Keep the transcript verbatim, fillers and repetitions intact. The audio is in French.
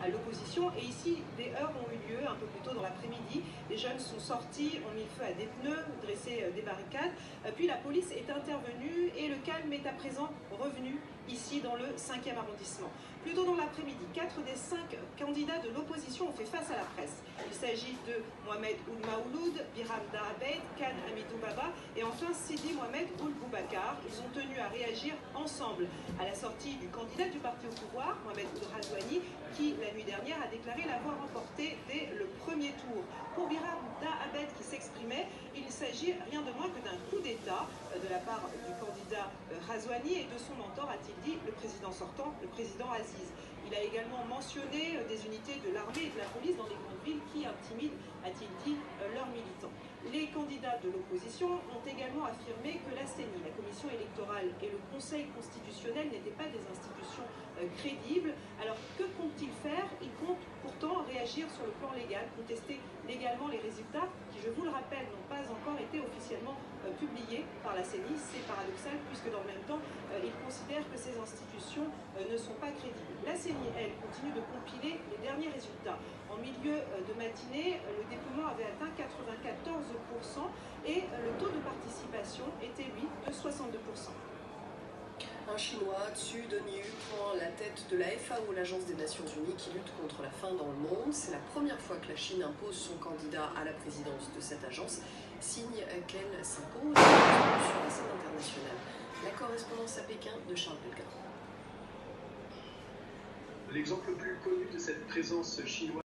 à l'opposition. Et ici, des heurts ont eu lieu un peu plus tôt dans l'après-midi. Les jeunes sont sortis, ont mis le feu à des pneus, dressé des barricades. Puis la police est intervenue et le calme est à présent revenu ici dans le cinquième arrondissement. Plus tôt dans l'après-midi, quatre des cinq candidats de l'opposition ont fait face à la presse. Il s'agit de Mohamed Ould Maouloud, Biram Dahbet, Khan Hamidou Baba et enfin Sidi Mohamed Ould Boubacar. Ils ont tenu à réagir ensemble à la sortie du candidat du parti au pouvoir, Mohamed Ould Razouani, qui la nuit dernière a déclaré l'avoir remporté dès le premier tour. Pour Biram Dahbet qui s'exprimait, il s'agit rien de moins que d'un coup d'État de la part du candidat Razouani et de son mentor, a-t-il dit, le président sortant, le président Aziz. Il a également mentionné des unités de l'armée et de la police dans les grandes villes qui intimident, a-t-il dit, leurs militants. Les candidats de l'opposition ont également affirmé que la C E N I, la Commission électorale et le Conseil constitutionnel n'étaient pas des institutions euh, crédibles. Alors que comptent-ils faire? Ils comptent pourtant réagir sur le plan légal, contester légalement les résultats qui, je vous le rappelle, n'ont pas encore été officiellement euh, publiés par la C E N I. C'est paradoxal puisque dans le même temps, euh, ils considèrent que ces institutions euh, ne sont pas crédibles. La C E N I, elle, continue de compiler les derniers résultats. En milieu euh, de matinée, euh, le dépouillement avait atteint quatre-vingt-quatorze pour cent et euh, le taux de participation était, lui, de soixante-deux pour cent. Un Chinois, Zhu Dongyu, prend la tête de la F A O, l'Agence des Nations Unies qui lutte contre la faim dans le monde. C'est la première fois que la Chine impose son candidat à la présidence de cette agence, signe qu'elle s'impose sur la scène internationale. La correspondance à Pékin de Charles Pellegrin. L'exemple le plus connu de cette présence chinoise